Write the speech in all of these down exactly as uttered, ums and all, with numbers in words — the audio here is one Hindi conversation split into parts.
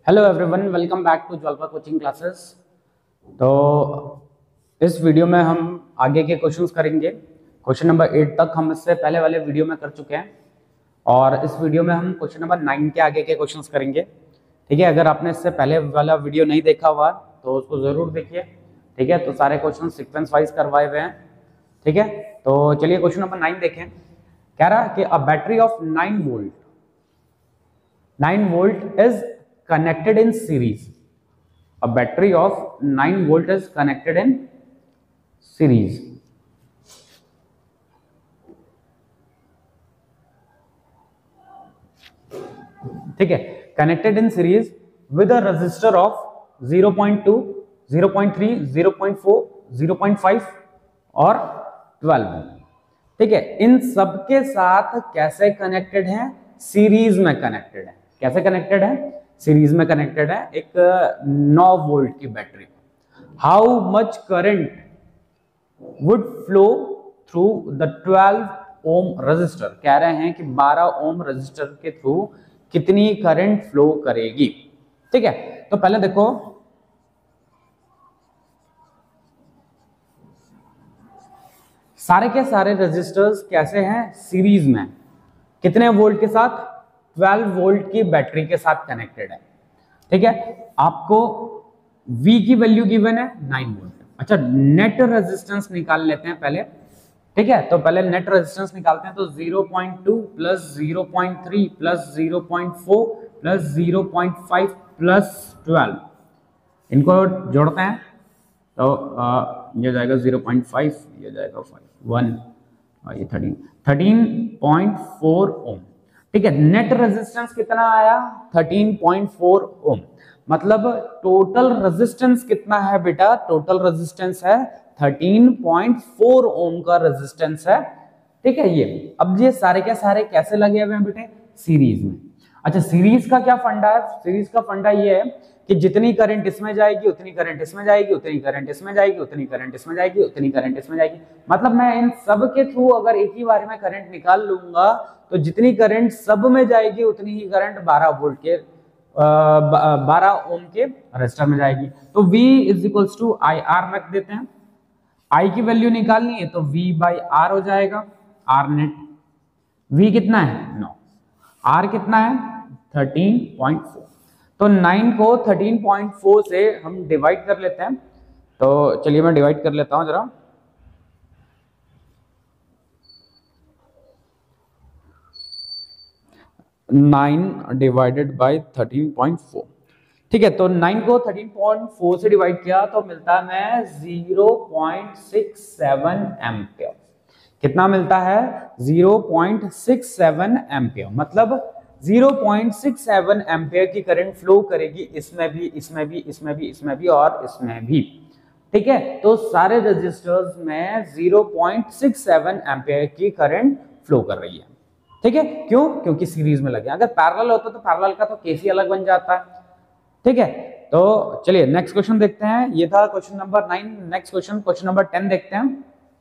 Hello everyone, welcome back to Jwalpa coaching classes. तो इस वीडियो में हम आगे के क्वेश्चंस करेंगे। क्वेश्चन नंबर एट तक हम इससे पहले वाले वीडियो में कर चुके हैं और इस वीडियो में हम क्वेश्चन नंबर नाइन के आगे के क्वेश्चंस करेंगे। ठीक है, अगर आपने इससे पहले वाला वीडियो नहीं देखा हुआ तो उसको जरूर देखिए। ठीक है, तो सारे क्वेश्चन सीक्वेंस वाइज करवाए हुए हैं। ठीक है, तो चलिए क्वेश्चन नंबर नाइन देखें। कह रहा है कि a battery of nine volt nine volt is connected in series. A battery of nine volt is connected in series. ठीक है, connected in series with a resistor of zero point two, zero point three, zero point four, zero point five और twelve। ठीक है, इन सब के साथ कैसे कनेक्टेड है? सीरीज में कनेक्टेड है। कैसे कनेक्टेड है? सीरीज में कनेक्टेड है। एक नौ वोल्ट की बैटरी। How much current would flow through the twelve ohm resistor? कह रहे हैं कि बारह ओम रजिस्टर के थ्रू कितनी करंट फ्लो करेगी। ठीक है, तो पहले देखो, सारे के सारे रजिस्टर्स कैसे हैं? सीरीज में। कितने वोल्ट के साथ? ट्वेल्व वोल्ट की बैटरी के साथ कनेक्टेड है। ठीक है, आपको V की वैल्यू गिवन है नाइन वोल्ट। अच्छा, नेट रेजिस्टेंस निकाल लेते हैं पहले। ठीक है, तो पहले नेट रेजिस्टेंस निकालते हैं। तो zero point two plus zero point three plus zero point four plus zero point five plus twelve, इनको जोड़ते हैं तो आ, ये जाएगा ज़ीरो पॉइंट फाइव, ये जाएगा फाइव, वन और ये thirteen thirteen point four ohm. ठीक है, नेट रेजिस्टेंस कितना आया? Thirteen point four ohm. मतलब टोटल रेजिस्टेंस कितना है बेटा? टोटल रेजिस्टेंस है थर्टीन पॉइंट फोर ओम का रेजिस्टेंस है। ठीक है, ये अब ये सारे के सारे कैसे लगे हुए हैं बेटे? सीरीज में। अच्छा, सीरीज का क्या फंडा है? सीरीज का फंडा ये है कि जितनी करंट इसमें जाएगी उतनी करंट इसमें जाएगी, उतनी करंट इसमें जाएगी, उतनी करंट इसमें जाएगी, उतनी करंट इसमें जाएगी। मतलब मैं इन सब के थ्रू अगर एक ही बार में करंट निकाल लूंगा तो जितनी करंट सब में जाएगी उतनी ही करंट बारह वोल्ट के बारह ओम के रजिस्टर में जाएगी। तो V is equals to I R रख देते हैं। I की वैल्यू निकालनी है तो V बाई आर हो जाएगा, आर नेट। V कितना है? नौ। R कितना है? Thirteen point four. तो नाइन को थर्टीन पॉइंट फोर से हम डिवाइड कर लेते हैं। तो चलिए मैं डिवाइड कर लेता हूं जरा। Nine divided by thirteen point four. ठीक है, तो नाइन को थर्टीन पॉइंट फोर से डिवाइड किया तो मिलता है zero point six seven ampere. कितना मिलता है? Zero point six seven ampere. मतलब zero point six seven ampere की करंट फ्लो करेगी इसमें भी, इसमें भी, इसमें भी, इसमें भी और इसमें भी। ठीक है, तो सारे रजिस्टर्स में zero point six seven ampere की करंट फ्लो कर रही है। ठीक है, क्यों? क्योंकि सीरीज में लगे। अगर पैरेलल होता तो पैरेलल का तो केस ही अलग बन जाता है। ठीक है, तो चलिए नेक्स्ट क्वेश्चन देखते हैं। ये था question number nine. Next question, question number ten देखते हैं।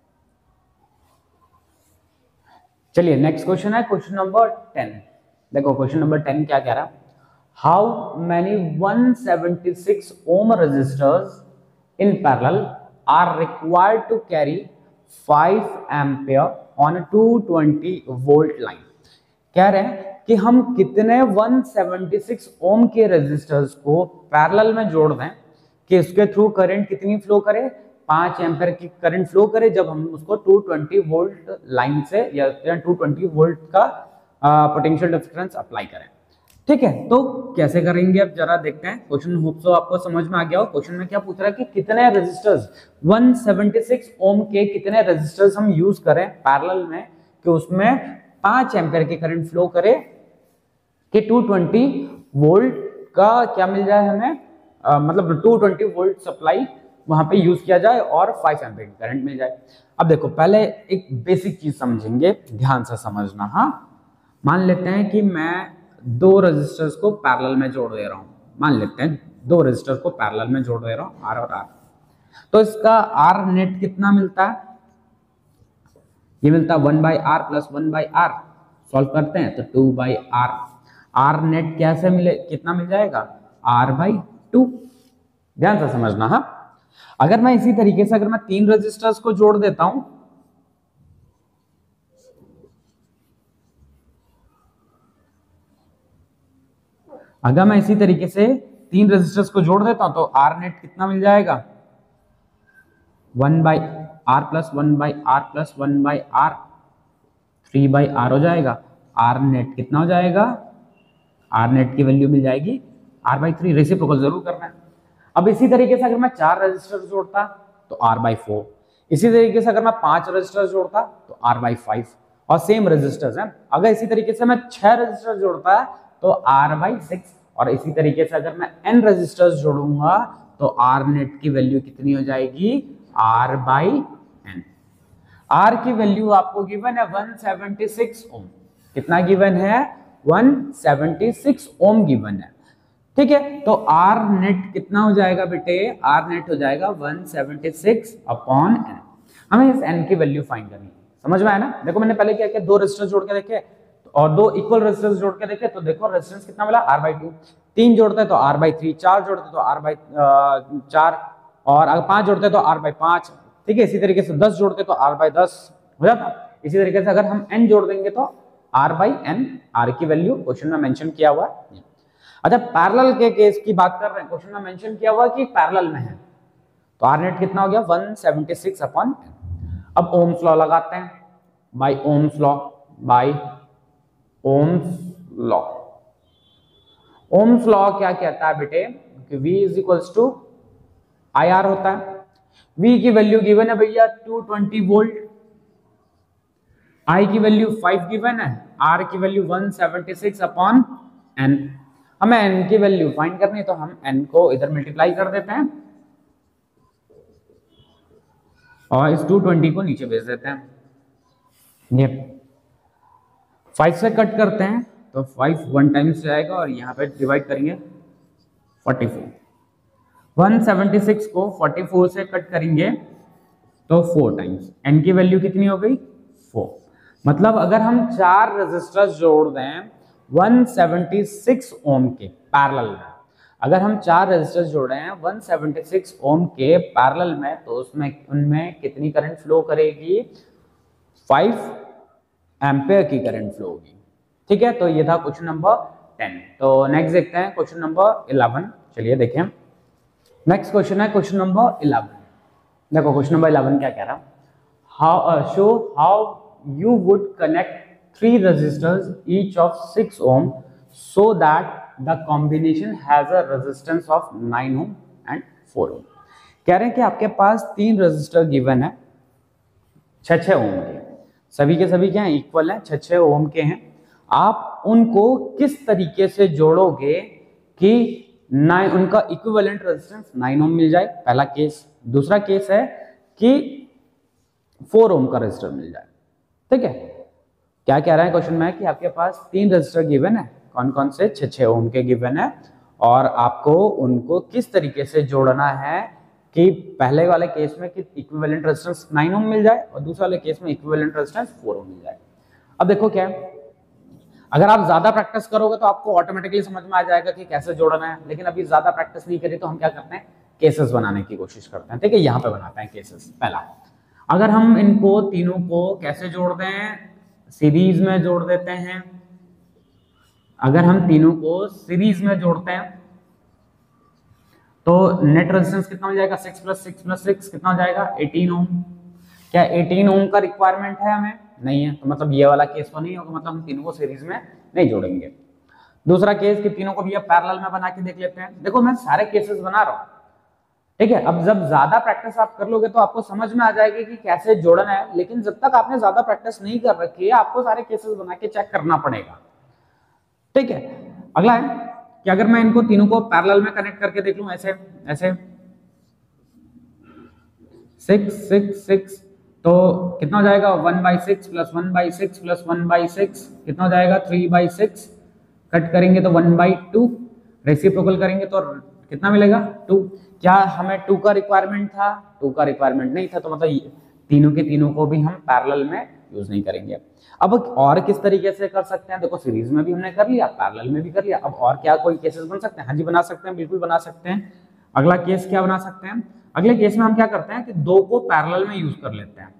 चलिए नेक्स्ट क्वेश्चन है क्वेश्चन नंबर टेन। देखो क्वेश्चन नंबर टेन क्या कह रहा है? How many one seventy six ohm resistors in parallel are required to carry five ampere on two twenty volt line? कह रहे हैं कि हम कितने वन सेवेंटी सिक्स ओम के रेजिस्टर्स को पैरेलल में जोड़ दें कि उसके थ्रू करंट कितनी फ्लो करे? पांच एम्पियर की करंट फ्लो करे जब हम उसको टू ट्वेंटी वोल्ट लाइन से या टू ट्वेंटी वोल्ट का पोटेंशियल डिफरेंस अप्लाई करें। ठीक है, तो कैसे करेंगे अब जरा देखते हैं। क्वेश्चन होप सो आपको समझ में आ गया हो। क्वेश्चन में क्या पूछ रहा है कि कितने resistors one seventy six ohm के कितने रेजिस्टर्स हम यूज करें पैरेलल में कि उसमें पांच एम्पियर की करंट फ्लो करे कि टू ट्वेंटी वोल्ट का क्या मिल जाए हमें, आ, मतलब टू ट्वेंटी वोल्ट सप्लाई वहां पे यूज किया जाए और फाइव एम्पियर की करंट मिल जाए। अब देखो पहले एक बेसिक चीज समझेंगे, ध्यान से समझना। हाँ, मान लेते हैं कि मैं दो रेजिस्टर्स को पैरेलल में जोड़ दे रहा हूं। मान लेते हैं दो रेजिस्टर्स को पैरेलल में जोड़ दे रहा हूं, आर और आर। तो इसका आर नेट कितना मिलता है? ये मिलता है one by R plus one by R. Solve करते हैं तो two by R. R net कैसे मिले, कितना मिल जाएगा? R by two. ध्यान से समझना। हाँ, अगर मैं इसी तरीके से अगर मैं तीन रेजिस्टर्स को जोड़ देता हूं, अगर मैं इसी तरीके से तीन रेजिस्टर्स को जोड़ देता हूं तो आर नेट कितना मिल जाएगा, one by R plus one by R plus one by R, three by R हो जाएगा। आर नेट कितना हो जाएगा, आर नेट की वैल्यू मिल जाएगी आर बाई थ्री। रेसिप्रोकल जरूर करना है। अब इसी तरीके से अगर मैं चार रजिस्टर जोड़ता तो आर बाई फोर, इसी तरीके से अगर मैं पांच रजिस्टर जोड़ता तो आर बाई फाइव, और सेम रजिस्टर्स हैं। अगर इसी तरीके से मैं छह रजिस्टर जोड़ता तो आर बाई सिक्स, और इसी तरीके से अगर मैं एन रजिस्टर्स जोड़ूंगा तो आर नेट की वैल्यू कितनी हो जाएगी, आर बाई एन। आर की वैल्यू आपको गिवन है वन सेवेंटी सिक्स ओम। कितना गिवन है, one seventy six ohm given है। ठीक है, तो आर नेट कितना हो जाएगा बेटे, आर नेट हो जाएगा one seventy six upon N. हमें इस एन की वैल्यू फाइंड करनी है। समझ में आया ना। देखो मैंने पहले क्या किया, दो रेजिस्टर जोड़ के देखे और दो इक्वल रेजिस्टेंस जोड़ के देखे तो देखो रेजिस्टेंस कितना मिला, आर बाई टू। तीन जोड़ते तो आर बाई थ्री, चार जोड़ते तो आर बाई चार, और अगर पांच जोड़ते तो आर बाई पांच। ठीक है, इसी तरीके से दस जोड़ते तो आर बाई दस हो जाता। इसी तरीके से अगर हम एन जोड़ देंगे तो आर बाई एन। आर की वैल्यू क्वेश्चन में मेंशन किया हुआ है। अच्छा, पैरेलल के केस की बात कर रहे हैं, क्वेश्चन में मेंशन किया हुआ कि पैरेलल में है, तो आर नेट कितना हो गया, one seventy six upon N. अब ओम्स लॉ लगाते हैं, by Ohm's law, by Ohm's law. Ohm's law क्या कहता है बेटे कि V is equals to I R होता है। V की वैल्यू गिवन है भैया टू ट्वेंटी वोल्ट, I की वैल्यू फाइव गिवन है, R की value one seventy six upon N। हमें N की वैल्यू फाइंड करनी है तो हम N को इधर मल्टीप्लाई कर देते हैं और इस टू ट्वेंटी को नीचे भेज देते हैं। ये फाइव से कट करते हैं तो फाइव वन टाइम्स जाएगा और यहाँ पे डिवाइड करेंगे forty four. One seventy six को फोर्टी फोर से कट करेंगे तो फोर टाइम्स। एन की वैल्यू कितनी हो गई, फोर। मतलब अगर हम चार रेजिस्टर्स जोड़ दें वन सेवेंटी सिक्स ओम के पैरेलल में, अगर हम चार रेजिस्टर्स जोड़े हैं वन सेवेंटी सिक्स ओम के पैरेलल में, तो उसमें उनमें कितनी करंट फ्लो करेगी, फाइव एम्पेयर की करंट फ्लो होगी। ठीक है, तो ये था क्वेश्चन नंबर टेन। तो नेक्स्ट देखते हैं क्वेश्चन नंबर इलेवन। चलिए देखें, नेक्स्ट क्वेश्चन है क्वेश्चन नंबर इलेवन। देखो क्वेश्चन नंबर इलेवन क्या कह रहा है, how show how you would connect three resistors each of six ohm so that the combination has a resistance of nine ohm and four ohm. कह रहे हैं कि आपके पास तीन रेजिस्टर गिवन है छह छह ओम के, सभी के सभी क्या हैं, इक्वल हैं, छह छह ओम के हैं। आप उनको किस तरीके से जोड़ोगे कि नाइन, उनका इक्विवेलेंट रेजिस्टेंस नाइन ओम मिल जाए, पहला केस। दूसरा केस है कि फोर ओम का रेजिस्टर मिल जाए। ठीक है, क्या कह रहा है क्वेश्चन में कि आपके पास तीन रेजिस्टर गिवन है, कौन कौन से, छह छह ओम के गिवन है, और आपको उनको किस तरीके से जोड़ना है कि पहले वाले केस में कि इक्विवेलेंट रेजिस्टेंस नाइन ओम मिल जाए और दूसरे वाले केस में इक्विवेलेंट रेजिस्टेंस फोर ओम मिल जाए। अब देखो क्या है, अगर आप ज्यादा प्रैक्टिस करोगे तो आपको ऑटोमेटिकली समझ में आ जाएगा कि कैसे जोड़ना है, लेकिन अभी ज्यादा प्रैक्टिस नहीं करी तो हम क्या करते हैं, केसेस बनाने की कोशिश करते हैं। ठीक है, यहाँ पे बनाते हैं केसेस। पहला, अगर हम इनको तीनों को कैसे जोड़ दें, सीरीज में जोड़ देते हैं। अगर हम तीनों को सीरीज में जोड़ते हैं तो नेट रेजिस्टेंस कितना हो जाएगा, six plus six plus six कितना हो जाएगा, एटीन ओम। क्या एटीन ओम का रिक्वायरमेंट है हमें, नहीं है, तो मतलब ये वाला केस तो नहीं होगा, मतलब हम तीनों को सीरीज में नहीं जोड़ेंगे। दूसरा केस कि तीनों को भी अब पैरेलल में बना के देख लेते हैं। देखो मैं सारे केसेस बना रहा हूँ। ठीक है, अब जब ज्यादा प्रैक्टिस आप कर लोगे तो आपको समझ में आ जाएगी कि कैसे जोड़ना है, लेकिन जब तक आपने ज्यादा प्रैक्टिस नहीं कर रखी है आपको सारे केसेस बना के चेक करना पड़ेगा। ठीक है, अगला है कि अगर मैं इनको तीनों को पैरेलल में कनेक्ट करके देख लूं, ऐसे ऐसे सिक्स सिक्स सिक्स, तो कितना हो जाएगा, one by six plus one by six plus one by six कितना हो जाएगा, थ्री बाई सिक्स। कट करेंगे तो वन बाई टू, रेसिप्रोकल करेंगे तो कितना मिलेगा, टू। क्या हमें टू का रिक्वायरमेंट था, टू का रिक्वायरमेंट नहीं था, तो मतलब तीनों के तीनों को भी हम पैरेलल में यूज नहीं करेंगे। अब और किस तरीके से कर सकते हैं, देखो सीरीज में भी हमने कर लिया, पैरेलल में भी कर लिया, अब और क्या कोई केसेस बन सकते हैं? हाँ जी बना सकते हैं, बिल्कुल बना सकते हैं। अगला केस क्या बना सकते हैं? अगले केस में हम क्या करते हैं कि दो को पैरेलल में यूज कर लेते हैं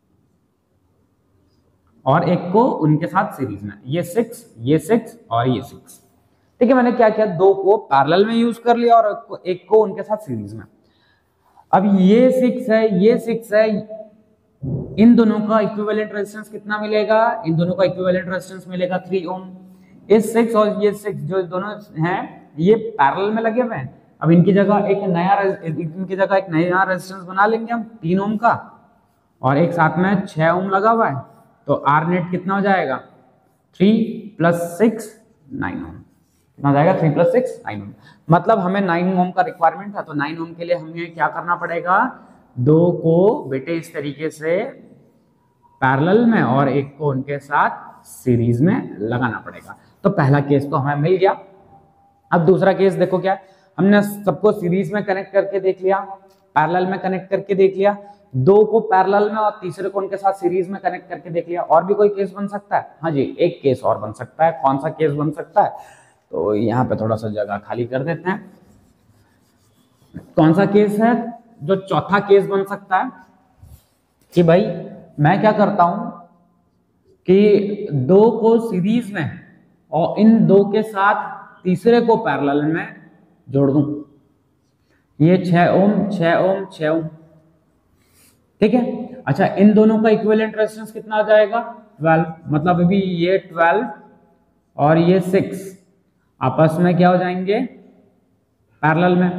और एक को उनके साथ सीरीज में, ये सिक्स, ये सिक्स और ये सिक्स। ठीक है, मैंने क्या किया, दो को पैरेलल में यूज कर लिया और एक को उनके साथ सीरीज में। अब ये सिक्स है, ये सिक्स है, इन दोनों का इक्विवेलेंट रेजिस्टेंस कितना मिलेगा? इन दोनों का इक्विवेलेंट रेजिस्टेंस मिलेगा थ्री ओम। इस सिक्स और ये सिक्स जो दोनों हैं ये पैरेलल में लगे हुए हैं। अब इनकी जगह एक नया इनकी जगह एक नया रेजिस्टेंस बना लेंगे हम तीन ओम का, और एक साथ में छह ओम लगा हुआ है, तो आर नेट कितना हो जाएगा? Three plus six nine ohm. कितना हो जाएगा? Three plus six nine ohm. मतलब हमें नाइन ओम का रिक्वायरमेंट था, तो नाइन ओम के लिए हमें क्या करना पड़ेगा? दो को बेटे इस तरीके से पैरेलल में और एक को उनके साथ सीरीज में लगाना पड़ेगा। तो पहला केस तो हमें मिल गया। अब दूसरा केस देखो क्या, हमने सबको सीरीज में कनेक्ट करके देख लिया, पैरेलल में कनेक्ट करके देख लिया, दो को पैरेलल में और तीसरे को उनके साथ सीरीज में कनेक्ट करके देख लिया। और भी कोई केस बन सकता है? हाँ जी, एक केस और बन सकता है। कौन सा केस बन सकता है? तो यहाँ पे थोड़ा सा जगह खाली कर देते हैं। कौन सा केस है? जो चौथा केस बन सकता है कि भाई मैं क्या करता हूं कि दो को सीरीज में और इन दो के साथ तीसरे को पैरेलल में जोड़ दूं। ये छह ओम, छह ओम, छह ओम। ठीक है, अच्छा इन दोनों का इक्विवेलेंट रेजिस्टेंस कितना आ जाएगा? ट्वेल्व। मतलब अभी ये ट्वेल्व और ये सिक्स आपस में क्या हो जाएंगे? पैरेलल में।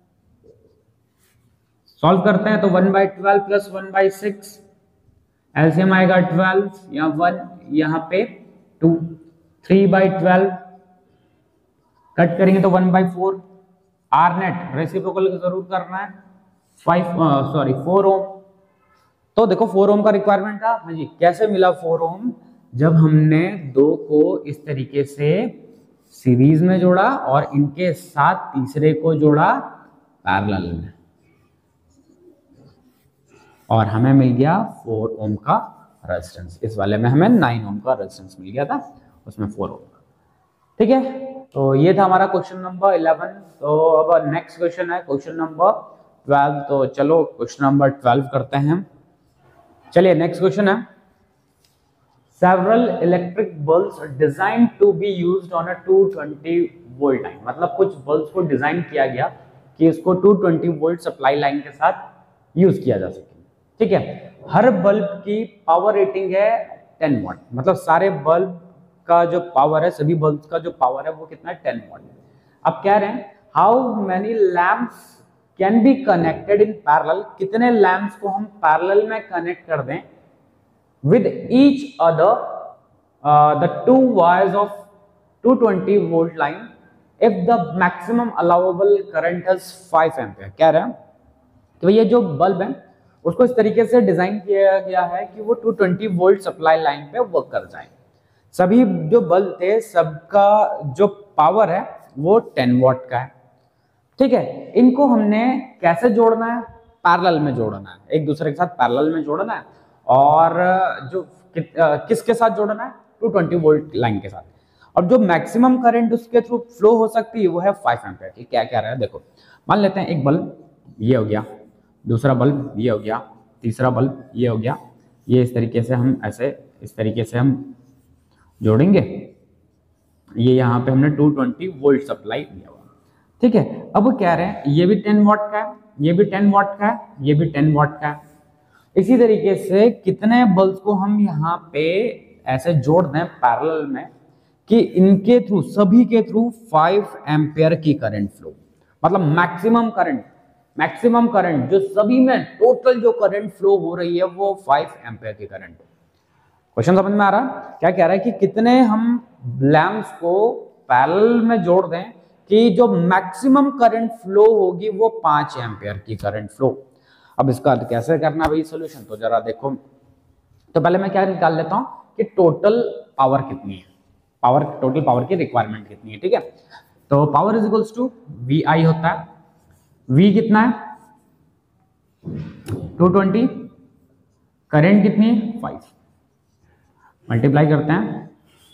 सॉल्व करते हैं तो one by twelve plus one by six, LCM आएगा ट्वेल्व, या वन यहाँ पे two, three by twelve cut करेंगे तो one by four. R net reciprocal जरूर करना है, फाइव सॉरी फोर ओम। तो देखो फोर ओम का रिक्वायरमेंट था। हाँ जी, कैसे मिला फोर ओम? जब हमने दो को इस तरीके से सीरीज में जोड़ा और इनके साथ तीसरे को जोड़ा पैरेलल में, और हमें मिल गया फोर ओम का रेजिस्टेंस। इस वाले में हमें नाइन ओम का रेजिस्टेंस मिल गया था, उसमें फोर ओम का। ठीक है, तो ये था हमारा क्वेश्चन नंबर इलेवन। तो अब नेक्स्ट क्वेश्चन है क्वेश्चन नंबर ट्वेल्व। तो चलो क्वेश्चन नंबर ट्वेल्व करते हैं हम। चलिए नेक्स्ट क्वेश्चन है, several electric bulbs designed to be used on a two twenty volt line. मतलब कुछ बल्ब्स को डिजाइन किया गया कि इसको two twenty volt supply line के साथ यूज किया जा सके। ठीक है, हर बल्ब की पावर रेटिंग है टेन वाट। मतलब सारे बल्ब का जो पावर है, सभी बल्ब का जो पावर है वो कितना है? Ten watt. अब कह रहे हैं how many lamps can be connected in parallel. कितने लैंप्स को हम पैरेलल में कनेक्ट कर दें with each other uh, the two wires of two twenty volt line if the maximum allowable current is five ampere। कह रहे हैं कि ये जो बल्ब है उसको इस तरीके से डिजाइन किया गया है कि वो two twenty volt supply line पे वर्क कर जाए। सभी जो बल्ब थे सबका जो पावर है वो टेन वाट का है। ठीक है, इनको हमने कैसे जोड़ना है? पैरेलल में जोड़ना है, एक दूसरे के साथ पैरेलल में जोड़ना है। और जो कि, किसके साथ जोड़ना है? टू ट्वेंटी वोल्ट लाइन के साथ। और जो मैक्सिमम करंट उसके थ्रू फ्लो हो सकती है वो है फाइव एम्पीयर की। क्या क्या रहा है देखो, मान लेते हैं एक बल्ब ये हो गया, दूसरा बल्ब ये हो गया, तीसरा बल्ब ये हो गया। ये इस तरीके से हम ऐसे इस तरीके से हम जोड़ेंगे। ये यहाँ पे हमने टू ट्वेंटी वोल्ट सप्लाई दिया हुआ। ठीक है, अब कह रहे हैं ये भी टेन वाट का है, ये भी टेन वाट का है, ये भी टेन वाट का है। इसी तरीके से कितने बल्ब को हम यहाँ पे ऐसे जोड़ दें पैरेलल में कि इनके थ्रू, सभी के थ्रू फाइव एम्पियर की करंट फ्लो। मतलब मैक्सिमम करंट, मैक्सिमम करंट जो सभी में टोटल जो करंट फ्लो हो रही है वो फाइव एम्पियर की करंट। क्वेश्चन समझ में आ रहा? क्या कह रहा है कि कितने हम लैंप्स को पैरेलल में जोड़ दें कि जो मैक्सिमम करंट फ्लो होगी वो पांच एम्पियर की करंट फ्लो। अब इसका कैसे करना भाई सोल्यूशन? तो जरा देखो, तो पहले मैं क्या निकाल लेता हूं कि टोटल पावर कितनी है, पावर टोटल पावर की रिक्वायरमेंट कितनी है। ठीक है, तो power is equals to V I होता है। वी कितना है? To twenty. करंट कितनी है? फाइव। मल्टीप्लाई करते हैं,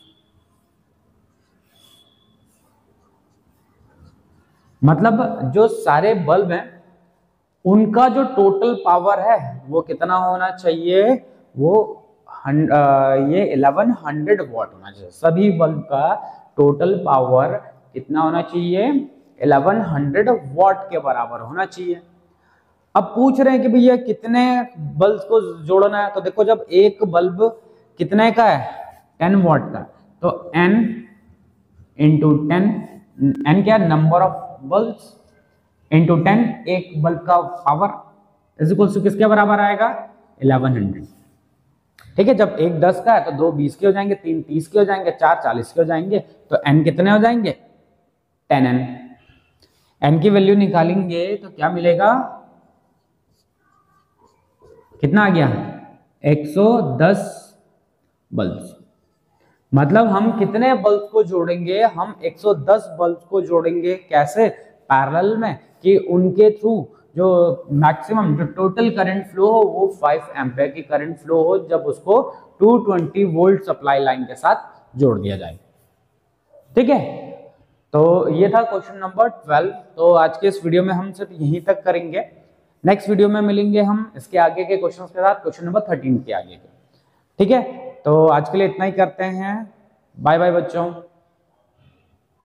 मतलब जो सारे बल्ब हैं उनका जो टोटल पावर है वो कितना होना चाहिए, वो हन, आ, ये इलेवन हंड्रेड वॉट होना चाहिए। सभी बल्ब का टोटल पावर कितना होना चाहिए, इलेवन हंड्रेड वॉट के बराबर होना चाहिए। अब पूछ रहे हैं कि भैया कितने बल्ब को जोड़ना है, तो देखो जब एक बल्ब कितने का है, टेन वॉट का, तो n इंटू टेन, एन क्या है, number of bulbs, into ten, एक बल्ब का पावर, इज इक्वल टू किसके बराबर आएगा, इलेवन हंड्रेड। ठीक है, जब एक दस का है तो दो बीस के हो जाएंगे, तीन तीस के हो जाएंगे, चार चालीस के हो जाएंगे, तो n कितने हो जाएंगे, टेन एन। n की वैल्यू निकालेंगे तो क्या मिलेगा, कितना आ गया, एक सौ दस बल्ब। मतलब हम कितने बल्ब को जोड़ेंगे, हम एक सौ दस बल्ब को जोड़ेंगे, कैसे, पैरेलल में, कि उनके थ्रू जो मैक्सिमम जो टोटल करंट फ्लो हो वो फाइव एम्पेयर की करंट फ्लो हो, जब उसको two twenty volt supply line के साथ जोड़ दिया जाए। ठीक है, तो ये था क्वेश्चन नंबर ट्वेल्व। तो आज के इस वीडियो में हम सिर्फ यहीं तक करेंगे, नेक्स्ट वीडियो में मिलेंगे हम इसके आगे के क्वेश्चन के साथ, क्वेश्चन नंबर थर्टीन के आगे के। ठीक है, तो आज के लिए इतना ही करते हैं, बाय बाय बच्चों।